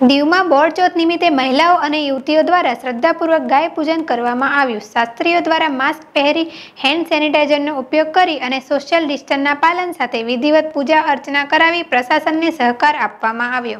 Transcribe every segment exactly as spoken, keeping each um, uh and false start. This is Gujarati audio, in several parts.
દીવમાં બોળચોથ નિમિત્તે મહિલાઓ અને યુવતીઓ દ્વારા શ્રદ્ધાપૂર્વક ગાય પૂજન કરવામાં આવ્યું। શાસ્ત્રીઓ દ્વારા માસ્ક પહેરી, હેન્ડ સેનિટાઈઝરનો ઉપયોગ કરી અને સોશિયલ ડિસ્ટન્સના પાલન સાથે વિધિવત પૂજા અર્ચના કરાવી પ્રશાસનને સહકાર આપવામાં આવ્યો।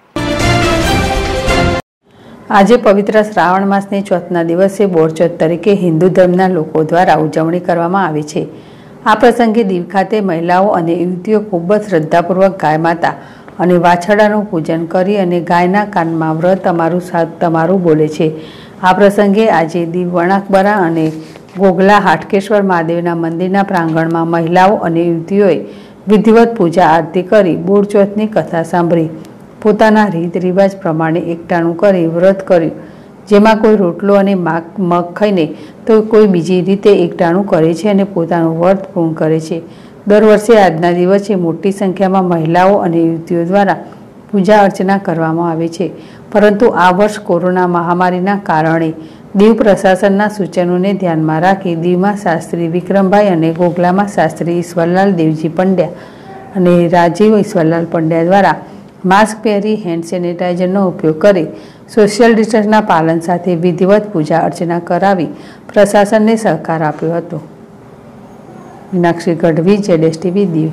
આજે પવિત્ર શ્રાવણ માસની ચોથના દિવસે બોળચોથ તરીકે હિન્દુ ધર્મના લોકો દ્વારા ઉજવણી કરવામાં આવે છે। આ પ્રસંગે દીવ ખાતે મહિલાઓ અને યુવતીઓ ખૂબ જ શ્રદ્ધાપૂર્વક ગાય માતા અને વાછરડાનું પૂજન કરી અને ગાયના કાનમાં વ્રત અમારું સાથ તમારું બોલે છે। આ પ્રસંગે આજે દીવ વણાકબરા અને ગોગલા હાટકેશ્વર મહાદેવના મંદિરના પ્રાંગણમાં મહિલાઓ અને યુવતીઓએ વિધિવત પૂજા આરતી કરી બોળચોથની કથા સાંભળી પોતાના રીત રિવાજ પ્રમાણે એકટાણું કરી વ્રત કર્યું, જેમાં કોઈ રોટલો અને મગ ખાઈને તો કોઈ બીજી રીતે એકટાણું કરે છે અને પોતાનું વ્રત પૂર્ણ કરે છે। દર વર્ષે આજના દિવસે મોટી સંખ્યામાં મહિલાઓ અને યુવતીઓ દ્વારા પૂજા અર્ચના કરવામાં આવે છે, પરંતુ આ વર્ષ કોરોના મહામારીના કારણે દીવ પ્રશાસનના સૂચનોને ધ્યાનમાં રાખી દીવમાં શાસ્ત્રી વિક્રમભાઈ અને ગોગલામાં શાસ્ત્રી ઈશ્વરલાલ દેવજી પંડ્યા અને રાજીવ ઈશ્વરલાલ પંડ્યા દ્વારા માસ્ક પહેરી હેન્ડ સેનિટાઈઝરનો ઉપયોગ કરી સોશિયલ ડિસ્ટન્સના પાલન સાથે વિધિવત પૂજા અર્ચના કરાવી પ્રશાસનને સહકાર આપ્યો હતો। મીનાક્ષી ગઢવી, જેડેશ ટીવી, દીવ।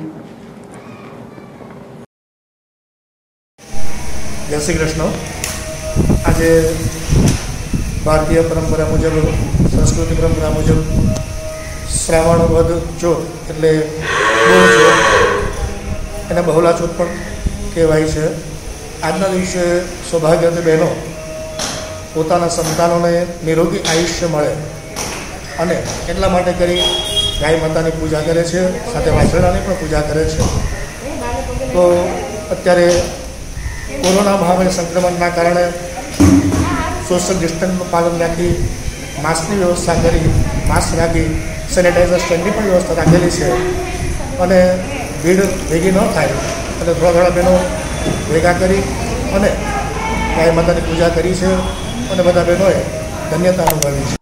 જય શ્રી કૃષ્ણ। આજે ભારતીય પરંપરા મુજબ, સંસ્કૃતિ પરંપરા મુજબ શ્રાવણ વદ ચોથ એટલે બોળચોથ, એને બહુલા ચોથ પણ કહેવાય છે। આજના દિવસે સૌભાગ્યવતી બહેનો પોતાના સંતાનોને નિરોગી આયુષ્ય મળે અને એટલા માટે કરી ગાય માતાની પૂજા કરે છે, સાથે વાછરડાની પણ પૂજા કરે છે। તો અત્યારે કોરોના મહામારી સંક્રમણના કારણે સોશિયલ ડિસ્ટન્સનું પાલન રાખી, માસ્કની વ્યવસ્થા કરી, માસ્ક રાખી, સેનિટાઈઝર સ્ટેન્ડની પણ વ્યવસ્થા રાખેલી છે અને ભીડ ભેગી ન થાય એટલે થોડા થોડા બહેનો ભેગા કરી અને ગાય માતાની પૂજા કરી છે અને બધા બહેનોએ ધન્યતા અનુભવી છે।